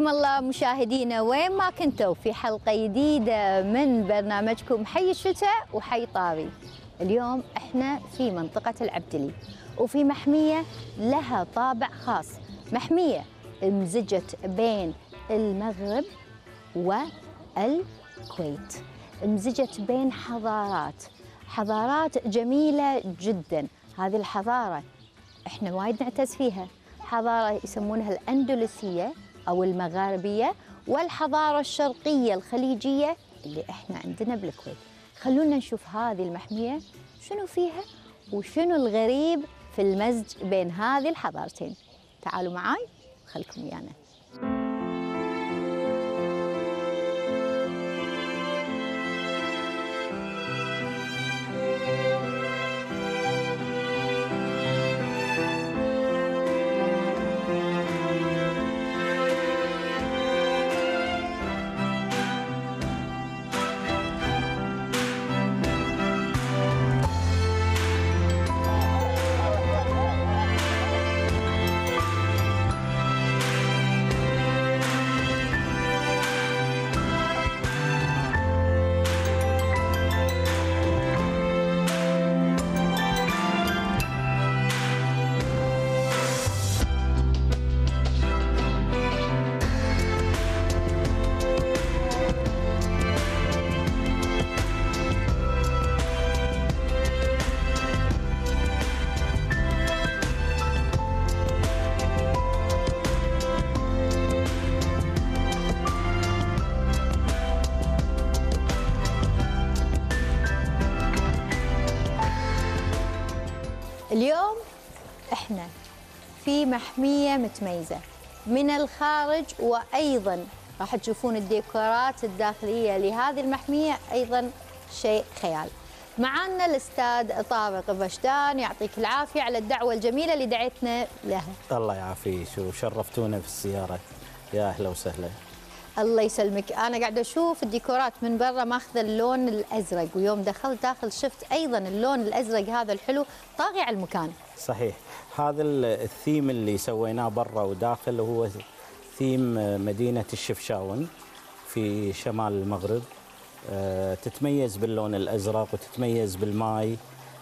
حياكم الله مشاهدينا وين ما كنتوا في حلقة جديدة من برنامجكم حي الشتاء وحي طابي. اليوم احنا في منطقة العبدلي وفي محمية لها طابع خاص، محمية امزجت بين المغرب والكويت، امزجت بين حضارات جميلة جدا. هذه الحضارة احنا وايد نعتز فيها، حضارة يسمونها الأندلسية أو المغاربية، والحضارة الشرقية الخليجية اللي احنا عندنا بالكويت. خلونا نشوف هذه المحمية شنو فيها وشنو الغريب في المزج بين هذه الحضارتين. تعالوا معاي خلكم ويانا. اليوم احنا في محمية متميزة من الخارج، وايضا راح تشوفون الديكورات الداخلية لهذه المحمية ايضا شيء خيال. معنا الاستاذ طارق بشدان، يعطيك العافية على الدعوة الجميلة اللي دعيتنا لها. الله يعافيك وشرفتونا في الزيارة، يا اهلا وسهلا. الله يسلمك. انا قاعده اشوف الديكورات من برا ماخذه اللون الازرق، ويوم دخلت داخل شفت ايضا اللون الازرق هذا الحلو طاغي على المكان. صحيح، هذا الثيم اللي سويناه برا وداخل هو ثيم مدينة الشفشاون في شمال المغرب. تتميز باللون الازرق وتتميز بالماي،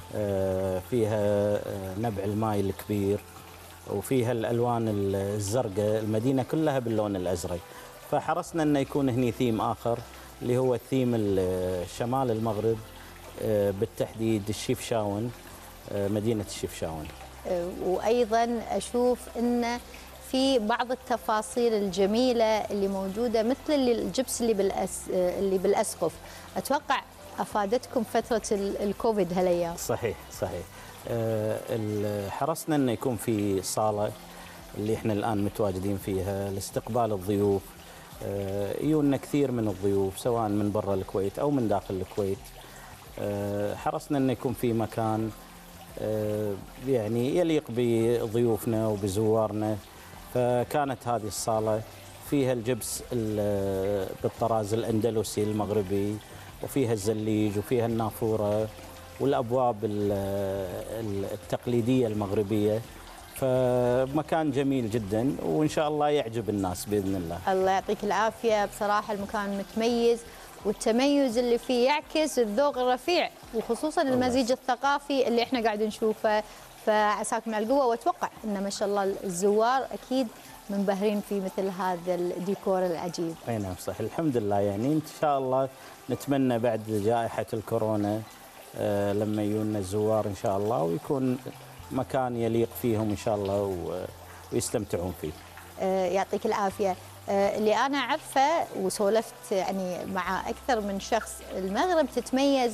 فيها نبع الماي الكبير وفيها الالوان الزرقاء، المدينة كلها باللون الازرق. فحرصنا أن يكون هني ثيم آخر اللي هو ثيم شمال المغرب، بالتحديد الشفشاون، مدينة الشفشاون. وأيضا أشوف أن في بعض التفاصيل الجميلة اللي موجودة مثل الجبس اللي بالأسقف، أتوقع أفادتكم فترة الكوفيد هالأيام. صحيح صحيح. حرصنا أن يكون في صالة اللي احنا الآن متواجدين فيها لاستقبال الضيوف. يجونا كثير من الضيوف سواء من برا الكويت أو من داخل الكويت. حرصنا أن يكون في مكان يعني يليق بضيوفنا وبزوارنا، فكانت هذه الصالة فيها الجبس بالطراز الأندلسي المغربي، وفيها الزليج وفيها النافورة والأبواب التقليدية المغربية. فمكان جميل جدا وإن شاء الله يعجب الناس بإذن الله. الله يعطيك العافية، بصراحة المكان متميز والتميز اللي فيه يعكس الذوق الرفيع، وخصوصا المزيج الثقافي اللي احنا قاعد نشوفه. فعساكم على القوة، واتوقع ان ما شاء الله الزوار اكيد منبهرين في مثل هذا الديكور العجيب. اي نعم صحيح، الحمد لله. يعني ان شاء الله نتمنى بعد جائحة الكورونا لما يجونا الزوار ان شاء الله ويكون مكان يليق فيهم إن شاء الله ويستمتعون فيه. يعطيك العافية. اللي أنا أعرفه وسولفت يعني مع أكثر من شخص، المغرب تتميز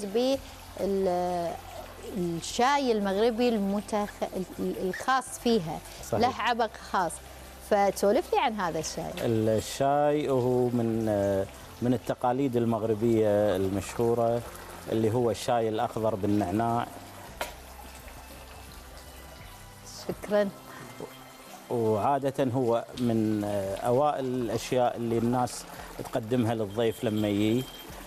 بالشاي المغربي الخاص فيها. صحيح. له عبق خاص، فتسولف لي عن هذا الشاي. الشاي هو من التقاليد المغربية المشهورة، اللي هو الشاي الأخضر بالنعناع. شكرا. وعادة هو من أوائل الأشياء اللي الناس تقدمها للضيف لما يجي،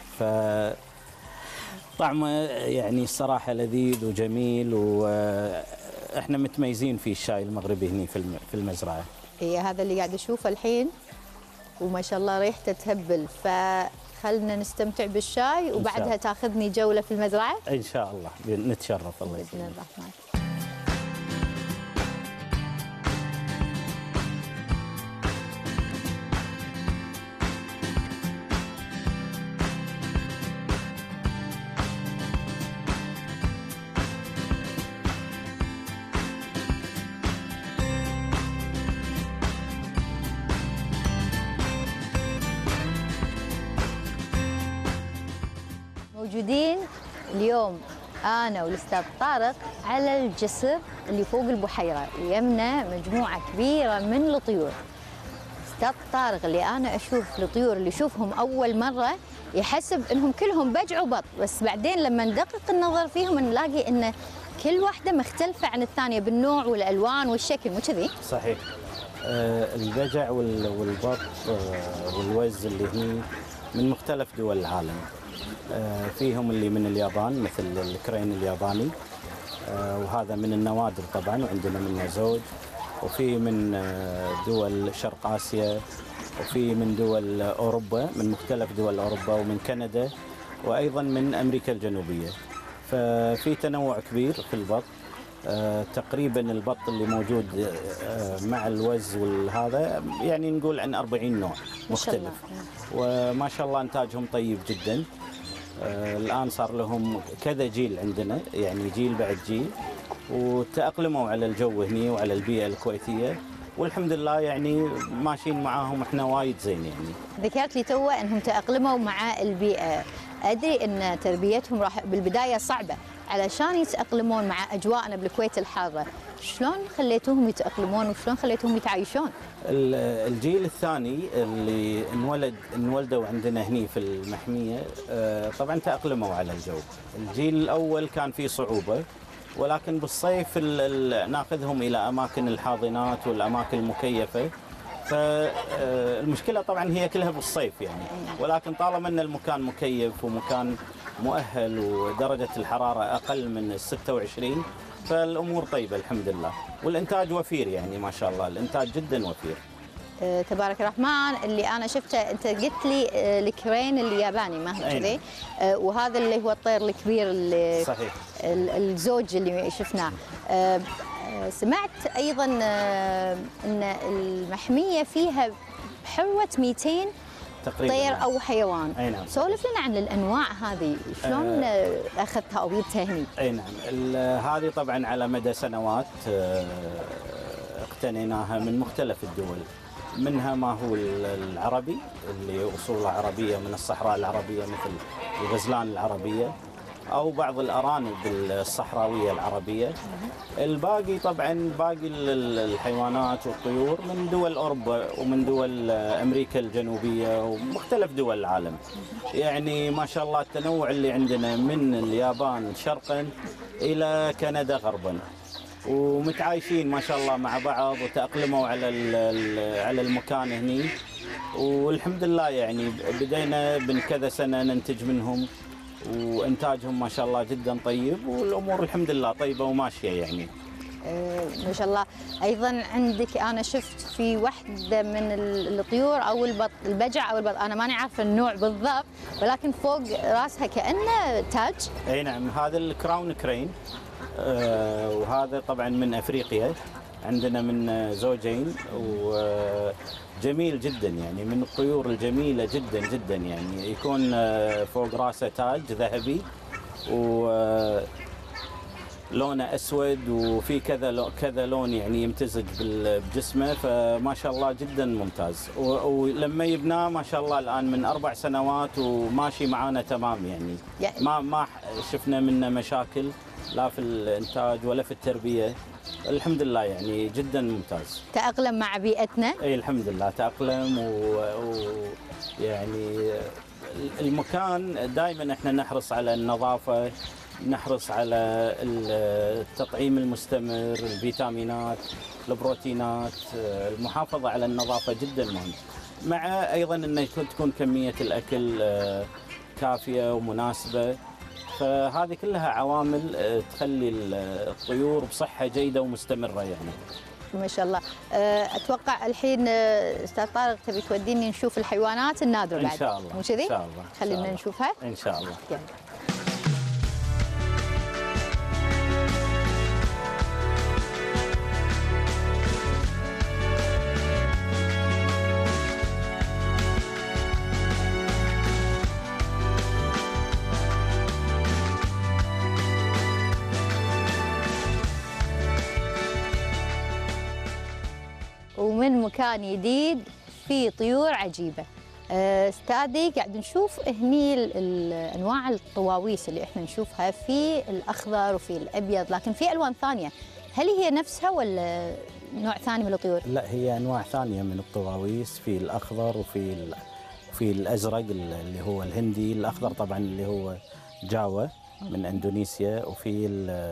فطعمه يعني الصراحة لذيذ وجميل، وإحنا متميزين في الشاي المغربي هنا في المزرعة. هذا اللي قاعد أشوفه الحين وما شاء الله ريحته تهبل، فخلنا نستمتع بالشاي وبعدها تاخذني جولة في المزرعة. إن شاء الله نتشرف. الله بإذن يسلمك. الرحمن. موجودين اليوم أنا والأستاذ طارق على الجسر اللي فوق البحيرة، ويمنا مجموعة كبيرة من الطيور. أستاذ طارق اللي أنا أشوف الطيور اللي أشوفهم أول مرة يحسب إنهم كلهم بجع وبط، بس بعدين لما ندقق النظر فيهم نلاقي إن كل واحدة مختلفة عن الثانية بالنوع والألوان والشكل، مو كذي؟ صحيح. البجع والبط والوز اللي هني من مختلف دول العالم. فيهم اللي من اليابان مثل الكرين الياباني، وهذا من النوادر طبعا، وعندنا منه زوج. وفي من دول شرق آسيا، وفي من دول أوروبا، من مختلف دول أوروبا، ومن كندا، وأيضا من أمريكا الجنوبية. ففي تنوع كبير في البط. تقريبا البط اللي موجود مع الوز والهذا يعني نقول عن 40 نوع مختلف، وما شاء الله إنتاجهم طيب جدا. الآن صار لهم كذا جيل عندنا، يعني جيل بعد جيل، وتأقلموا على الجو هني وعلى البيئة الكويتية، والحمد لله يعني ماشيين معاهم احنا وايد زين. يعني ذكرت لي توه انهم تأقلموا مع البيئة. ادري ان تربيتهم راح بالبداية صعبة علشان يتأقلمون مع اجواءنا بالكويت الحارة. شلون خليتوهم يتأقلمون وشلون خليتوهم يتعايشون؟ الجيل الثاني اللي انولدوا عندنا هني في المحمية طبعا تأقلموا على الجو. الجيل الأول كان فيه صعوبة، ولكن بالصيف ناخذهم إلى أماكن الحاضنات والأماكن المكيفة. فالمشكلة طبعا هي كلها بالصيف يعني، ولكن طالما أن المكان مكيف ومكان مؤهل ودرجة الحرارة أقل من 26، فالأمور طيبة الحمد لله، والإنتاج وفير يعني ما شاء الله، الإنتاج جدا وفير. تبارك الرحمن. اللي انا شفته انت قلت لي الكرين الياباني، ما هي كذي؟ وهذا اللي هو الطير الكبير اللي صحيح الزوج اللي شفناه. سمعت ايضا ان المحميه فيها بحروه 200 تقريبا طير او حيوان. اي نعم. سولف لنا عن الانواع هذه، شلون اخذتها او جبتها هني؟ اي نعم. هذه طبعا على مدى سنوات اقتنيناها من مختلف الدول، منها ما هو العربي اللي اصوله عربيه من الصحراء العربيه مثل الغزلان العربيه، او بعض الارانب الصحراويه العربيه. الباقي طبعا باقي الحيوانات والطيور من دول اوروبا ومن دول امريكا الجنوبيه ومختلف دول العالم. يعني ما شاء الله التنوع اللي عندنا من اليابان شرقا الى كندا غربا، ومتعايشين ما شاء الله مع بعض، وتأقلموا على المكان هني، والحمد لله يعني بدينا من كذا سنة ننتج منهم، وإنتاجهم ما شاء الله جدا طيب، والأمور الحمد لله طيبة وماشية يعني. ما شاء الله. أيضا عندك أنا شفت في واحدة من الطيور أو البجع أو البط، أنا ماني عارفة النوع بالضبط، ولكن فوق راسها كأنه تاج. أي نعم، هذا الكراون كرين، وهذا طبعا من أفريقيا، عندنا من زوجين، وجميل جدا يعني، من الطيور الجميلة جدا جدا يعني. يكون فوق راسه تاج ذهبي، ولونه أسود، وفي كذا لون يعني يمتزج بجسمه، فما شاء الله جدا ممتاز. ولما يبناه ما شاء الله الآن من 4 سنوات وماشي معانا تمام يعني ما شفنا منه مشاكل لا في الإنتاج ولا في التربية، الحمد لله يعني جدا ممتاز. تأقلم مع بيئتنا؟ اي الحمد لله تأقلم، يعني المكان دائما احنا نحرص على النظافة، نحرص على التطعيم المستمر، الفيتامينات، البروتينات، المحافظة على النظافة جدا مهم، مع ايضا انه تكون كمية الاكل كافية ومناسبة. فهذه كلها عوامل تخلي الطيور بصحة جيدة ومستمرة يعني. ما شاء الله. اتوقع الحين استاذ طارق تبي توديني نشوف الحيوانات النادره بعد، ان شاء الله مو كذي؟ ان شاء الله خلينا نشوفها ان شاء الله. يلا. ومن مكان جديد في طيور عجيبة. استاذي قاعد نشوف هني انواع الطواويس اللي احنا نشوفها في الاخضر وفي الابيض، لكن في الوان ثانية، هل هي نفسها ولا نوع ثاني من الطيور؟ لا، هي انواع ثانية من الطواويس، في الاخضر وفي الازرق اللي هو الهندي، الاخضر طبعا اللي هو جاوا من اندونيسيا، وفي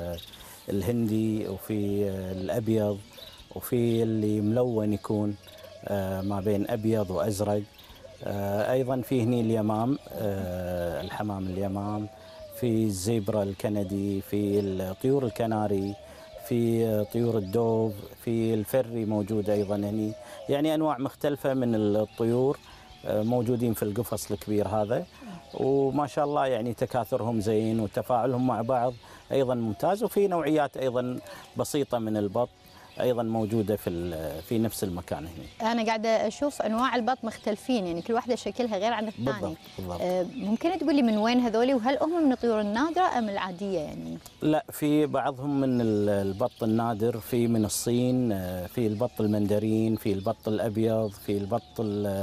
الهندي، وفي الابيض، وفي اللي ملون يكون ما بين ابيض وازرق. ايضا في هني اليمام، الحمام اليمام، في الزيبرا الكندي، في الطيور الكناري، في طيور الدوب، في الفري موجود ايضا هني، يعني انواع مختلفه من الطيور موجودين في القفص الكبير هذا، وما شاء الله يعني تكاثرهم زين وتفاعلهم مع بعض ايضا ممتاز. وفي نوعيات ايضا بسيطه من البط ايضا موجوده في نفس المكان هنا. انا قاعده اشوف انواع البط مختلفين، يعني كل واحده شكلها غير عن الثاني. بالضبط. ممكن تقولي من وين هذولي، وهل هم من الطيور النادره ام العاديه يعني؟ لا، في بعضهم من البط النادر، في من الصين، في البط المندرين، في البط الابيض، في البط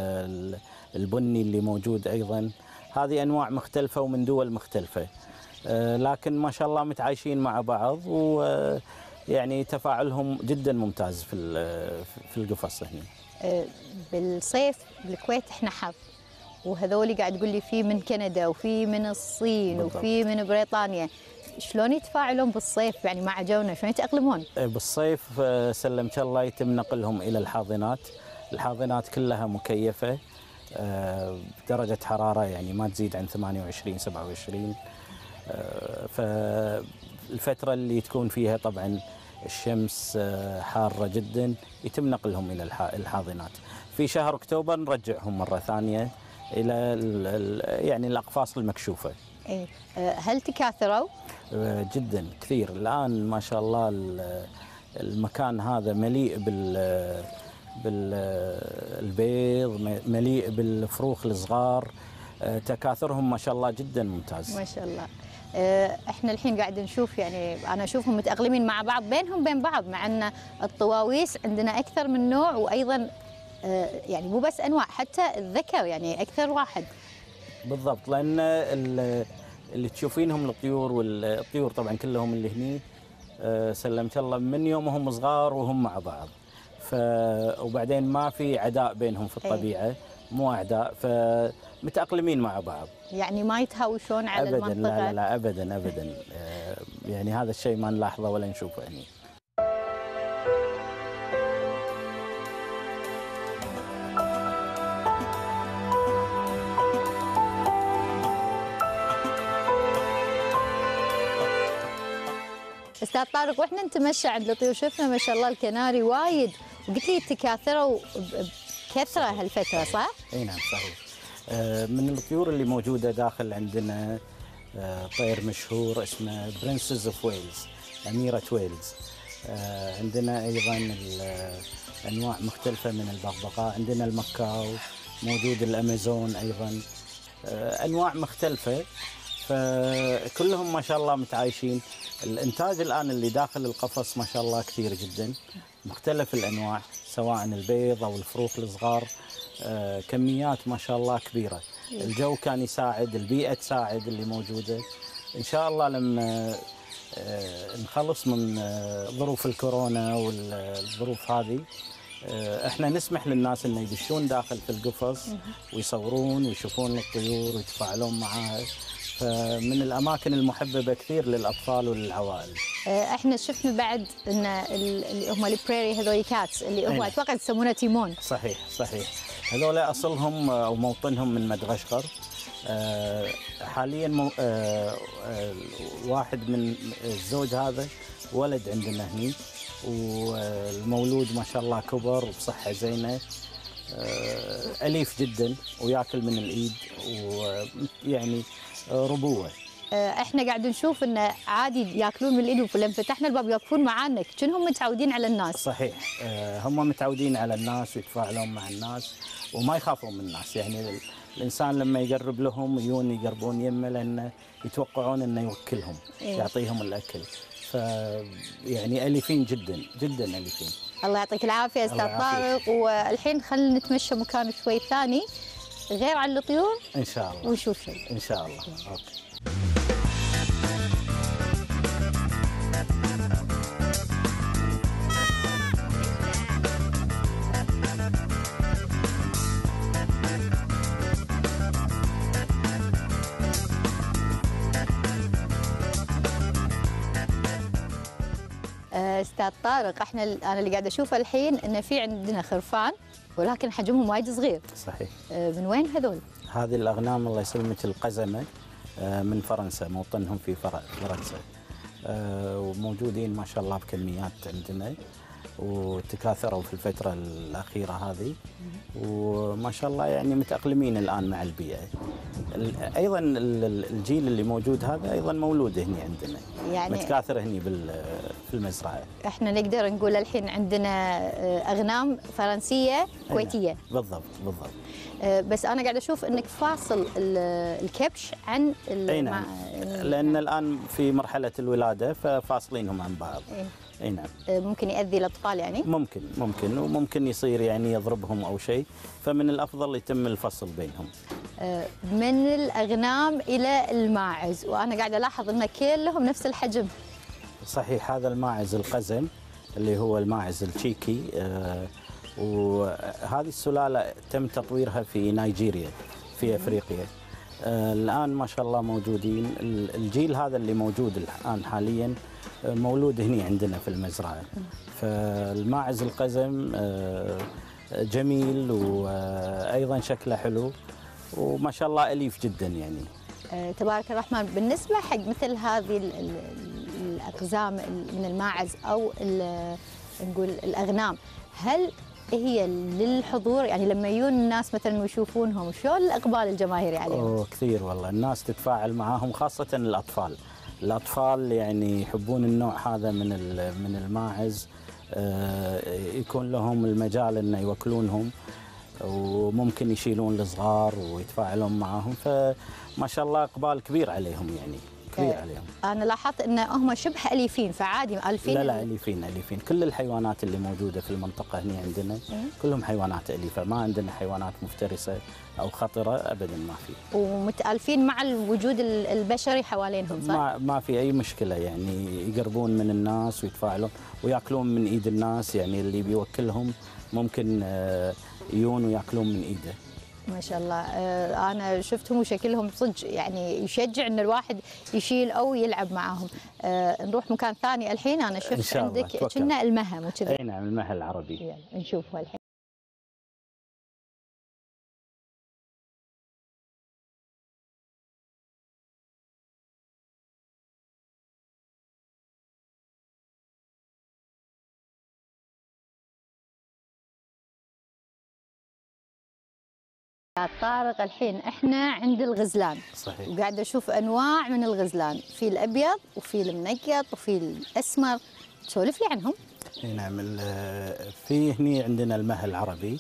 البني اللي موجود ايضا. هذه انواع مختلفه ومن دول مختلفه، لكن ما شاء الله متعايشين مع بعض، و يعني تفاعلهم جدا ممتاز في القفص هنا. بالصيف بالكويت احنا حر، وهذول قاعد تقول لي في من كندا وفي من الصين بالضبط. وفي من بريطانيا، شلون يتفاعلون بالصيف يعني مع جونا، شلون يتأقلمون؟ بالصيف سلمك الله يتم نقلهم الى الحاضنات. الحاضنات كلها مكيفه بدرجه حراره يعني ما تزيد عن 28 27. فالفتره اللي تكون فيها طبعا الشمس حارة جدا يتم نقلهم إلى الحاضنات. في شهر أكتوبر نرجعهم مرة ثانية إلى يعني الأقفاص المكشوفة. إيه. هل تكاثروا؟ جدا كثير الآن ما شاء الله. المكان هذا مليء بالبيض، مليء بالفروخ الصغار، تكاثرهم ما شاء الله جدا ممتاز. ما شاء الله. احنا الحين قاعد نشوف، يعني انا اشوفهم متأقلمين مع بعض بينهم بين بعض، مع ان الطواويس عندنا اكثر من نوع، وايضا يعني مو بس انواع، حتى الذكر يعني اكثر واحد. بالضبط، لان اللي تشوفينهم الطيور، والطيور طبعا كلهم اللي هني سلمت الله من يومهم صغار وهم مع بعض، وبعدين ما في عداء بينهم في الطبيعه، مو اعداء، فمتأقلمين مع بعض، يعني ما يتهاوشون على أبداً. المنطقه. لا لا لا ابدا ابدا. يعني هذا الشيء ما نلاحظه ولا نشوفه هني. استاذ طارق، واحنا نتمشى عند الطيور شفنا ما شاء الله الكناري وايد، وقلت لي تكاثروا بكثره هالفتره، صح؟ اي نعم صحيح. من الطيور اللي موجوده داخل عندنا طير مشهور اسمه برنسز اوف ويلز، اميره ويلز. عندنا ايضا انواع مختلفه من البغبغاء، عندنا المكاو موجود، الامازون ايضا، انواع مختلفه، فكلهم ما شاء الله متعايشين. الانتاج الان اللي داخل القفص ما شاء الله كثير جدا، مختلف الانواع سواء البيض او الفروخ الصغار، كميات ما شاء الله كبيره. الجو كان يساعد، البيئه تساعد اللي موجوده. ان شاء الله لما نخلص من ظروف الكورونا والظروف هذه، احنا نسمح للناس انه يدشون داخل في القفص ويصورون ويشوفون الطيور ويتفاعلون معها، فمن الاماكن المحببه كثير للاطفال وللعوائل. احنا شفنا بعد ان اللي هم البريري هذول كاتس اللي هم اتوقع يسمونه تيمون. صحيح صحيح، هذول اصلهم او موطنهم من مدغشقر. حاليا واحد من الزوج هذا ولد عندنا هني، والمولود ما شاء الله كبر وبصحة زينة، أليف جدا وياكل من الإيد ويعني ربوة. احنا قاعد نشوف انه عادي ياكلون من الايد، ولما فتحنا الباب يوقفون معانا كأنهم متعودين على الناس. صحيح، هم متعودين على الناس ويتفاعلون مع الناس وما يخافون من الناس. يعني الانسان لما يقرب لهم يقربون يمه لانه يتوقعون انه يوكلهم، يعطيهم الاكل. يعني اليفين جدا جدا اليفين. الله يعطيك العافيه استاذ طارق. والحين خلينا نتمشى مكان شوي ثاني غير عن الطيور ان شاء الله ونشوف شيء ان شاء الله. اوكي. استاذ طارق، انا اللي قاعده اشوفه الحين انه في عندنا خرفان ولكن حجمهم وايد صغير. صحيح. من وين هذول؟ هذه الاغنام الله يسلمك القزمه من فرنسا، موطنهم في فرنسا، وموجودين ما شاء الله بكميات عندنا وتكاثروا في الفتره الاخيره هذه، وما شاء الله يعني متاقلمين الان مع البيئه. ايضا الجيل اللي موجود هذا ايضا مولود هنا عندنا، يعني متكاثر هنا في المزرعه. احنا نقدر نقول الحين عندنا اغنام فرنسيه كويتيه. بالضبط بالضبط. بس انا قاعده اشوف انك فاصل الكبش عن اي نعم، لان الان في مرحله الولاده ففاصلينهم عن بعض. اي نعم. ممكن يؤذي الاطفال يعني؟ ممكن وممكن يصير يعني يضربهم او شيء، فمن الافضل يتم الفصل بينهم. من الاغنام الى الماعز، وانا قاعده الاحظ ان كلهم نفس الحجم. صحيح، هذا الماعز القزم اللي هو الماعز التشيكي، وهذه السلاله تم تطويرها في نيجيريا في افريقيا. الان ما شاء الله موجودين، الجيل هذا اللي موجود الان حاليا مولود هنا عندنا في المزرعه. فالماعز القزم جميل وايضا شكله حلو وما شاء الله اليف جدا يعني. تبارك الرحمن. بالنسبه حق مثل هذه الاقزام من الماعز او نقول الاغنام، هل هي للحضور؟ يعني لما يجون الناس مثلا ويشوفونهم شلون الاقبال الجماهيري عليهم؟ كثير والله، الناس تتفاعل معاهم خاصه الاطفال. الاطفال يعني يحبون النوع هذا من الماعز، يكون لهم المجال انه يوكلونهم وممكن يشيلون الصغار ويتفاعلون معاهم، فما شاء الله اقبال كبير عليهم يعني. كبير عليهم. انا لاحظت ان هم شبه اليفين، فعادي الفين. لا اليفين. كل الحيوانات اللي موجوده في المنطقه هنا عندنا كلهم حيوانات اليفه، ما عندنا حيوانات مفترسه او خطره ابدا، ما في. ومتالفين مع الوجود البشري حوالينهم، صح؟ ما في اي مشكله، يعني يقربون من الناس ويتفاعلون وياكلون من ايد الناس، يعني اللي بيوكلهم ممكن يجون وياكلون من ايده. ما شاء الله. انا شفتهم وشكلهم صدق يعني يشجع ان الواحد يشيل او يلعب معاهم. نروح مكان ثاني الحين. انا شفت عندك كنا المها، مو كذا؟ اي نعم، المها العربي. يلا نشوفها الحين. طارق، الحين احنا عند الغزلان. صحيح. وقاعده اشوف انواع من الغزلان، في الابيض وفي المنقط وفي الاسمر، تسولف لي عنهم. اي نعم، في هني عندنا المها العربي،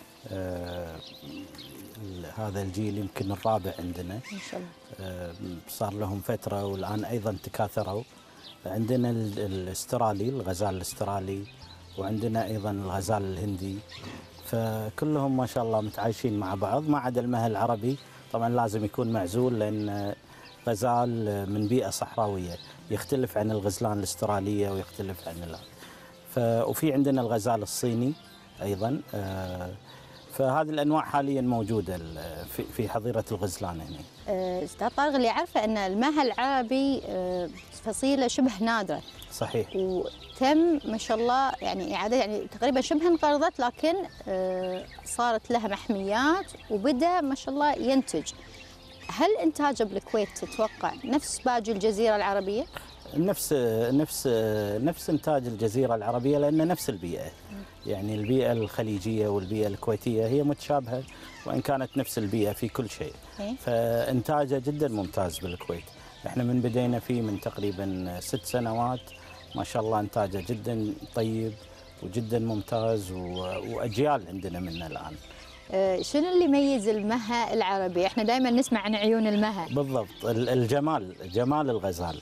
هذا الجيل يمكن الرابع عندنا ما شاء الله. صار لهم فتره والان ايضا تكاثروا. عندنا الاسترالي، الغزال الاسترالي، وعندنا ايضا الغزال الهندي، فكلهم ما شاء الله متعايشين مع بعض، ما عدا المها العربي طبعا لازم يكون معزول لان غزال من بيئه صحراويه، يختلف عن الغزلان الاستراليه ويختلف عن وفي عندنا الغزال الصيني ايضا. فهذه الانواع حاليا موجوده في حظيره الغزلان هنا. استاذ طارق، اللي عارفه ان المها العربي فصيله شبه نادره. صحيح. وتم ما شاء الله يعني اعاده، يعني تقريبا شبه انقرضت، لكن صارت لها محميات وبدا ما شاء الله ينتج. هل انتاجه بالكويت تتوقع نفس باقي الجزيره العربيه؟ نفس إنتاج الجزيرة العربية، لأن نفس البيئة، يعني البيئة الخليجية والبيئة الكويتية هي متشابهة، وإن كانت نفس البيئة في كل شيء. فإنتاجه جدا ممتاز بالكويت. احنا من بدينا فيه من تقريبا 6 سنوات، ما شاء الله إنتاجه جدا طيب وجدا ممتاز، وأجيال عندنا منه الآن. شنو اللي يميز المها العربي؟ احنا دائما نسمع عن عيون المها. بالضبط، جمال الغزال،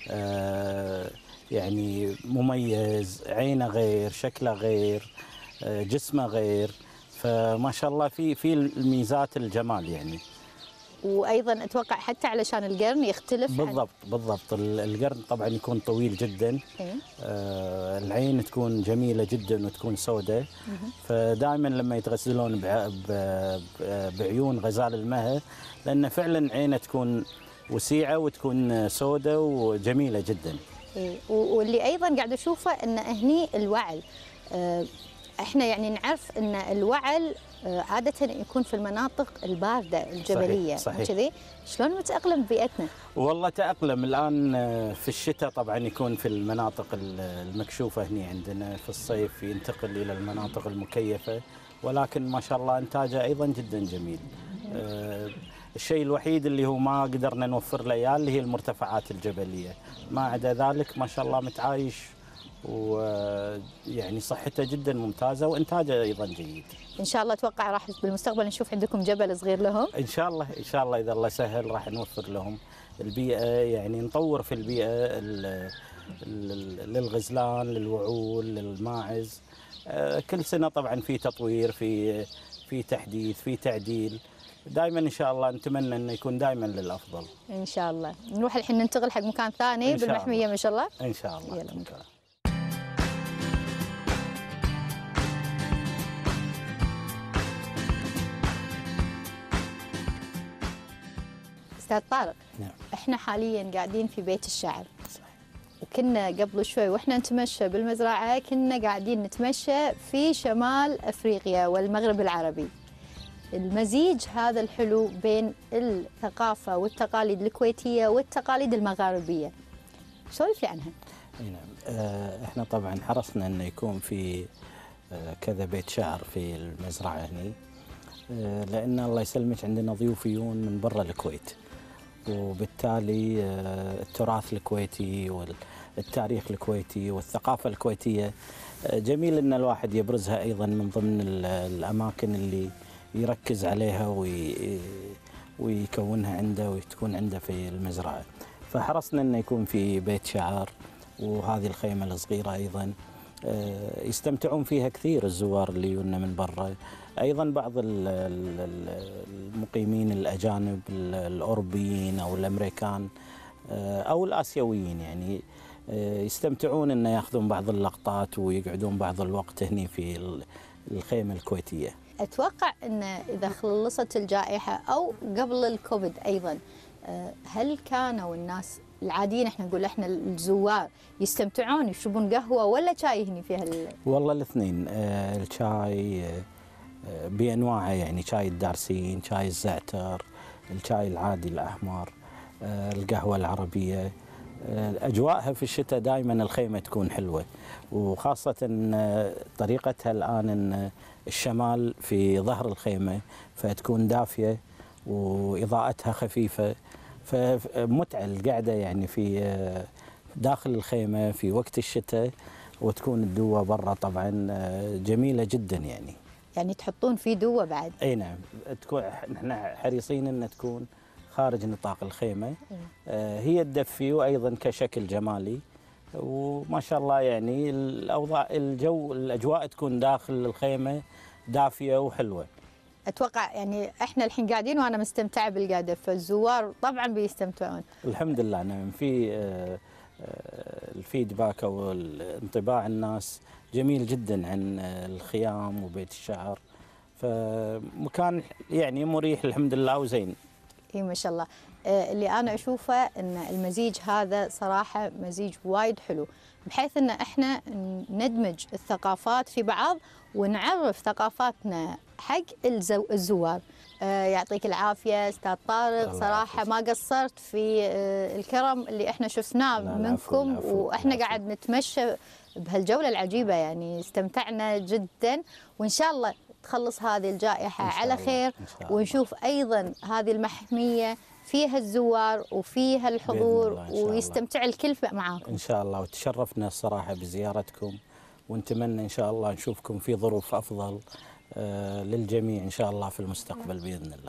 يعني مميز، عينه غير، شكله غير، جسمه غير، فما شاء الله في الميزات الجمال يعني. وايضا اتوقع حتى علشان القرن يختلف. بالضبط القرن طبعا يكون طويل جدا. العين تكون جميله جدا وتكون سوداء. فدائما لما يتغسلون بعيون غزال المها، لان فعلا عينه تكون وسيعه وتكون سوداء وجميله جدا. واللي ايضا قاعد اشوفه ان هني الوعل، احنا يعني نعرف ان الوعل عادة يكون في المناطق الباردة الجبلية. صحيح. كذي شلون متأقلم ببيئتنا؟ والله تأقلم الآن في الشتاء، طبعا يكون في المناطق المكشوفة هني عندنا، في الصيف ينتقل إلى المناطق المكيفة، ولكن ما شاء الله إنتاجه أيضا جدا جميل. الشيء الوحيد اللي هو ما قدرنا نوفر له إياه اللي هي المرتفعات الجبلية، ما عدا ذلك ما شاء الله متعايش، ويعني صحته جدا ممتازه وانتاجه ايضا جيد. ان شاء الله اتوقع راح بالمستقبل نشوف عندكم جبل صغير لهم. ان شاء الله اذا الله سهل راح نوفر لهم البيئه، يعني نطور في البيئه للغزلان، للوعول، للماعز. كل سنه طبعا في تطوير، في تحديث، في تعديل. دائما ان شاء الله نتمنى انه يكون دائما للافضل. ان شاء الله. نروح الحين ننتقل حق مكان ثاني بالمحميه ما شاء الله. ان شاء الله. يلا. أستاذ طارق، نعم. احنا حاليا قاعدين في بيت الشعر. صحيح. وكنا قبل شوي واحنا نتمشى بالمزرعه كنا قاعدين نتمشى في شمال افريقيا والمغرب العربي. المزيج هذا الحلو بين الثقافه والتقاليد الكويتيه والتقاليد المغاربيه. سولف لي عنها. نعم. احنا طبعا حرصنا انه يكون في كذا بيت شعر في المزرعه هنا، لان الله يسلمك عندنا ضيوفيون من برا الكويت، وبالتالي التراث الكويتي والتاريخ الكويتي والثقافة الكويتية جميل أن الواحد يبرزها أيضا من ضمن الأماكن اللي يركز عليها ويكونها عنده وتكون عنده في المزرعة. فحرصنا أنه يكون في بيت شعر، وهذه الخيمة الصغيرة أيضا يستمتعون فيها كثير الزوار اللي يجونا من برا، أيضا بعض المقيمين الأجانب الأوروبيين أو الأمريكان أو الآسيويين، يعني يستمتعون أن يأخذون بعض اللقطات ويقعدون بعض الوقت هنا في الخيمة الكويتية. أتوقع أن إذا خلصت الجائحة أو قبل الكوفيد أيضا، هل كانوا الناس العاديين، احنا نقول احنا الزوار، يستمتعون يشربون قهوة ولا شاي هني فيها والله الاثنين. الشاي بأنواعه، يعني شاي الدارسين، شاي الزعتر، الشاي العادي الأحمر، القهوة العربية. أجواءها في الشتاء دائما الخيمة تكون حلوة، وخاصة طريقتها الآن أن الشمال في ظهر الخيمة فتكون دافية وإضاءتها خفيفة، فمتعة القعدة يعني في داخل الخيمة في وقت الشتاء، وتكون الدوة برا طبعا جميلة جدا يعني تحطون فيه دوة بعد؟ اي نعم، تكون احنا حريصين ان تكون خارج نطاق الخيمة. هي تدفي وايضا كشكل جمالي، وما شاء الله يعني الاوضاع الاجواء تكون داخل الخيمة دافية وحلوة. اتوقع يعني احنا الحين قاعدين وانا مستمتعه بالقعده، فالزوار طبعا بيستمتعون. الحمد لله. نعم، في الفيدباك او انطباع الناس جميل جدا عن الخيام وبيت الشعر، فمكان يعني مريح الحمد لله وزين. اي ما شاء الله. اللي انا اشوفه ان المزيج هذا صراحه مزيج وايد حلو، بحيث ان احنا ندمج الثقافات في بعض ونعرف ثقافاتنا حق الزوار. يعطيك العافية أستاذ طارق، صراحة ما قصرت في الكرم اللي احنا شفناه منكم، واحنا قاعد نتمشى بهالجولة العجيبة، يعني استمتعنا جدا، وإن شاء الله تخلص هذه الجائحة على خير، ونشوف أيضا هذه المحمية فيها الزوار وفيها الحضور ويستمتع الكل معاكم إن شاء الله. وتشرفنا الصراحة بزيارتكم، ونتمنى إن شاء الله نشوفكم في ظروف أفضل للجميع إن شاء الله في المستقبل بإذن الله.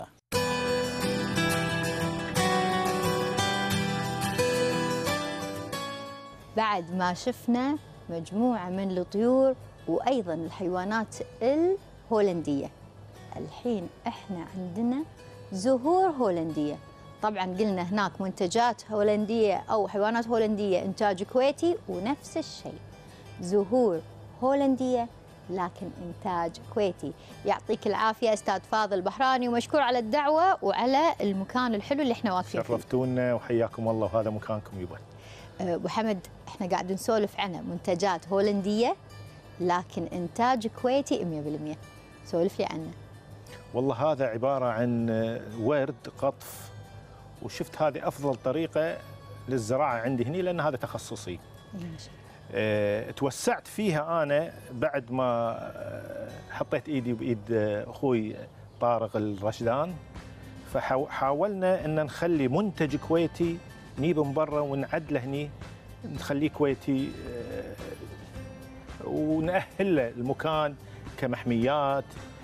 بعد ما شفنا مجموعة من الطيور وأيضا الحيوانات الهولندية، الحين احنا عندنا زهور هولندية. طبعا قلنا هناك منتجات هولندية أو حيوانات هولندية إنتاج كويتي، ونفس الشيء زهور هولندية لكن إنتاج كويتي. يعطيك العافية أستاذ فاضل بحراني، ومشكور على الدعوة وعلى المكان الحلو اللي احنا واقفين فيه. شرفتونا وحياكم الله، وهذا مكانكم يبا. أبو حمد، احنا قاعد نسولف عنها منتجات هولندية لكن إنتاج كويتي 100%. سولف لي عنه. والله هذا عبارة عن ورد قطف، وشفت هذه أفضل طريقة للزراعة عندي هنا لأن هذا تخصصي. توسعت فيها أنا بعد ما حطيت إيدي بإيد أخوي طارق الرشدان، فحاولنا أن نخلي منتج كويتي نجيبه من برا ونعدله هني نخليه كويتي، ونأهل له المكان كمحميات،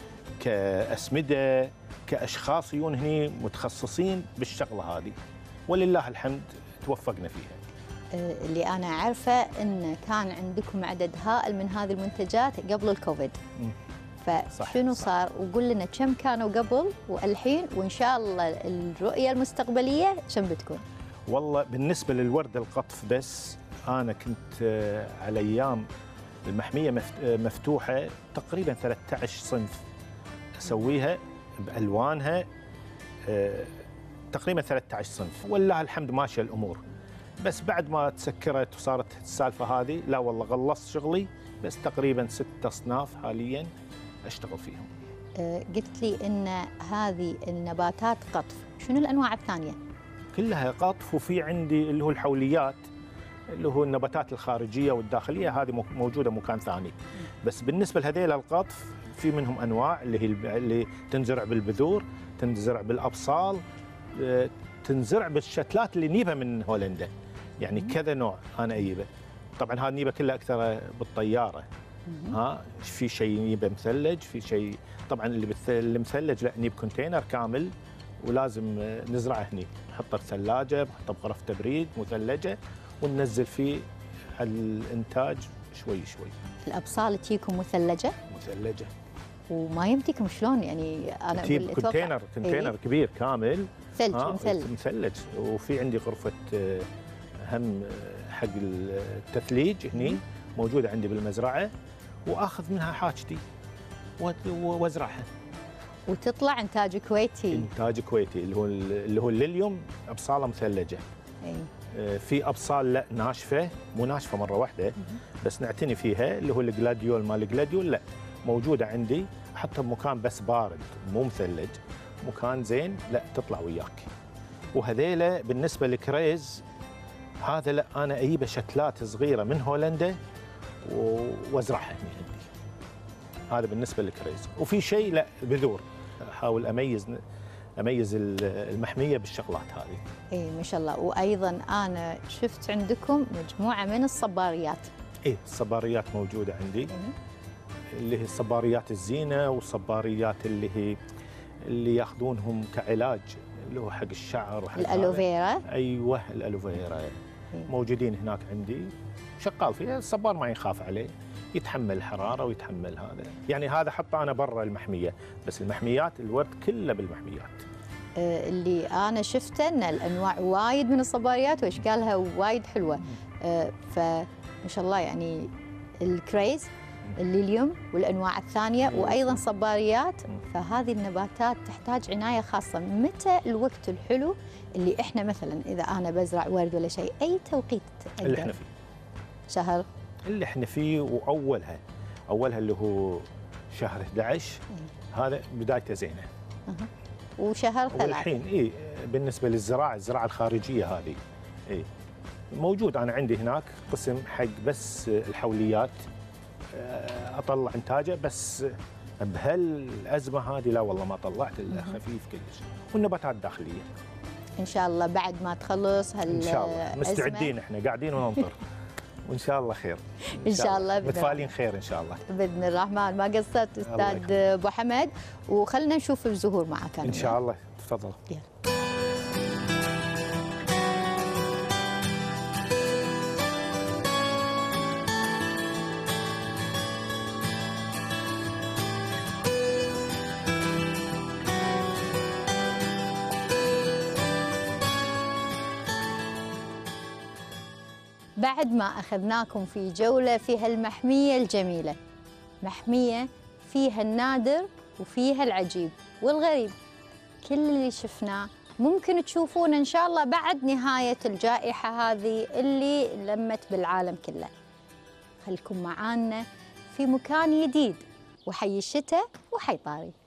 كأسمدة، كأشخاص يجون هني متخصصين بالشغلة هذه، ولله الحمد توفقنا فيها. اللي أنا عارفة أن كان عندكم عدد هائل من هذه المنتجات قبل الكوفيد، فشنو صار؟ وقول لنا كم كانوا قبل والحين، وإن شاء الله الرؤية المستقبلية كم بتكون؟ والله بالنسبة للورد القطف بس، أنا كنت على أيام المحمية مفتوحة تقريبا 13 صنف أسويها بألوانها، تقريبا 13 صنف، والله الحمد ماشية الأمور. بس بعد ما تسكرت وصارت السالفة هذه، لا والله غلصت شغلي، بس تقريبا 6 أصناف حاليا أشتغل فيهم. قلت لي إن هذه النباتات قطف، شنو الأنواع الثانية؟ كلها قطف، وفي عندي اللي هو الحوليات اللي هو النباتات الخارجية والداخلية، هذه موجودة مكان ثاني. بس بالنسبة لهذيل القطف في منهم أنواع اللي تنزرع بالبذور، تنزرع بالأبصال، تنزرع بالشتلات اللي نجيبها من هولندا، يعني كذا نوع أنا أجيبه. طبعا هذا نجيبه كله أكثر بالطيارة، في شيء نجيبه مثلج، في شيء طبعا اللي مثلج لا نجيب كونتينر كامل ولازم نزرعه هني، نحطه بثلاجة، نحطه بغرف تبريد مثلجة، وننزل فيه الإنتاج شوي شوي. الأبصال تجيكم مثلجة؟ مثلجة. وما يمديكم شلون يعني؟ أنا تجيب كونتينر كبير كامل ثلج مثلج، وفي عندي غرفة هم حق التثليج هني موجودة عندي بالمزرعة، وآخذ منها حاجتي وازرعها. وتطلع إنتاج كويتي. إنتاج كويتي اللي هو الليليوم أبصاله مثلجة. في أبصال لا ناشفة، مو ناشفة مرة واحدة، بس نعتني فيها، اللي هو الجلاديول مال الجلاديول لا موجودة عندي، أحطها بمكان بس بارد مو مثلج، مكان زين لا تطلع وياك. وهذيلا بالنسبة للكريز هذا لا أنا أجيب شتلات صغيرة من هولندا وازرعها هنا عندي. هذا بالنسبة للكريز. وفي شيء لا بذور، أحاول أميز المحمية بالشغلات هذه. اي ما شاء الله. وايضا انا شفت عندكم مجموعه من الصباريات. اي الصباريات موجوده عندي، اللي هي الصباريات الزينه، والصباريات اللي ياخذونهم كعلاج، اللي هو حق الشعر وحق الالوفيرا. ايوه الالوفيرا موجودين هناك عندي، شغال فيها. الصبار ما يخاف عليه، يتحمل الحراره ويتحمل هذا، يعني هذا حطه انا برا المحميه، بس المحميات الورد كله بالمحميات. اللي انا شفته ان الانواع وايد من الصباريات واشكالها وايد حلوه، فما شاء الله يعني الكريز، الليليوم والانواع الثانيه، وايضا صباريات. فهذه النباتات تحتاج عنايه خاصه. متى الوقت الحلو اللي احنا مثلا اذا انا بزرع ورد ولا شيء، اي توقيت اللي احنا فيه؟ شهر اللي احنا فيه، واولها اللي هو شهر 11 هذا بدايته زينه. وشهر 3. والحين بالنسبه للزراعه، الزراعه الخارجيه هذه موجود. انا عندي هناك قسم حق بس الحوليات، اطلع انتاجه، بس بهالازمه هذه لا والله ما طلعت الا خفيف كلش. والنباتات الداخليه ان شاء الله بعد ما تخلص ان شاء الله مستعدين، احنا قاعدين وننطر وان شاء الله خير. ان شاء الله متفائلين خير ان شاء الله باذن الرحمن. ما قصرت استاذ ابو حمد، وخلنا نشوف الزهور معك ان شاء الله. تفضل. بعد ما أخذناكم في جولة في هالمحمية الجميلة، محمية فيها النادر وفيها العجيب والغريب، كل اللي شفناه ممكن تشوفونه إن شاء الله بعد نهاية الجائحة هذه اللي لمت بالعالم كله. خليكم معانا في مكان جديد، وحي الشتاء وحي طاري.